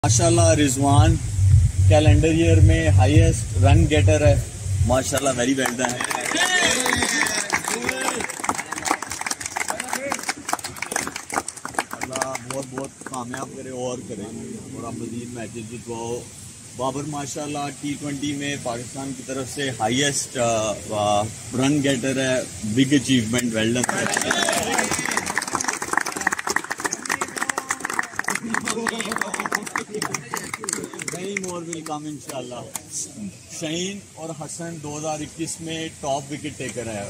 माशाल्लाह Rizwan calendar year में highest run getter है। माशाल्लाह वेरी वेल डन। अल्लाह बहुत बहुत कामयाब करे और करे और आप मजीद मैचेस जितवाओ। बाबर माशाल्लाह T20 में पाकिस्तान की तरफ से हाईएस्ट रन गेटर है। Big achievement, well done. Many more will come इंशाल्लाह। शहीन और हसन 2021 में टॉप विकेट टेकर है।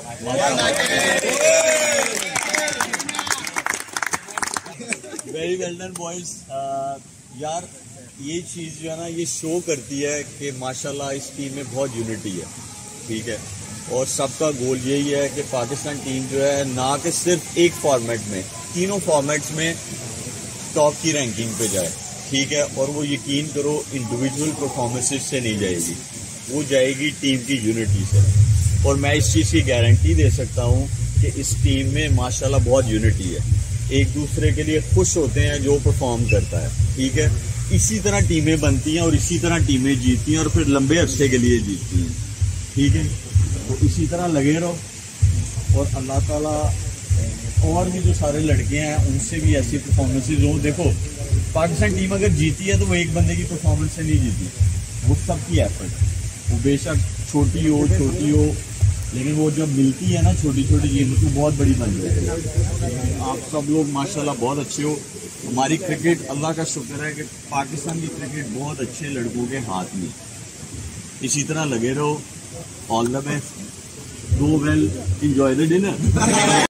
Very well done boys. यार ये चीज़ जो है ना, ये शो करती है कि माशाल्लाह इस टीम में बहुत यूनिटी है, ठीक है। और सबका गोल यही है कि पाकिस्तान टीम जो है ना कि सिर्फ एक फॉर्मेट में, तीनों फॉर्मेट्स में टॉप की रैंकिंग पे जाए, ठीक है। और वो यकीन करो इंडिविजुअल परफॉर्मेंसेस से नहीं जाएगी, वो जाएगी टीम की यूनिटी से। और मैं इस चीज़ की गारंटी दे सकता हूँ कि इस टीम में माशाल्लाह बहुत यूनिटी है। एक दूसरे के लिए खुश होते हैं जो परफॉर्म करता है, ठीक है। इसी तरह टीमें बनती हैं और इसी तरह टीमें जीतती हैं और फिर लंबे अरसे के लिए जीतती हैं, ठीक है। तो इसी तरह लगे रहो और अल्लाह ताला और भी जो सारे लड़के हैं उनसे भी ऐसी परफॉर्मेंसेज हो। देखो पाकिस्तान टीम अगर जीती है तो वो एक बंदे की परफॉर्मेंस से नहीं जीती, वो सबकी एफर्ट। वो बेशक छोटी हो लेकिन वो जब मिलती है ना छोटी छोटी चीज़ तो बहुत बड़ी बन जाती है। आप सब लोग माशाल्लाह बहुत अच्छे हो। हमारी क्रिकेट, अल्लाह का शुक्र है कि पाकिस्तान की क्रिकेट बहुत अच्छे लड़कों के हाथ में। इसी तरह लगे रहो। All the best, do well, enjoy the dinner.